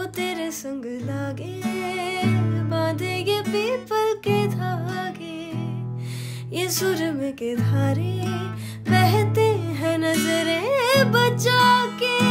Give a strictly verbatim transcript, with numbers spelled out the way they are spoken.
वो तेरे संग लागे, बांधे ये पीपल के धागे, ये सुरम के धारे बहते हैं नजरें बचा के।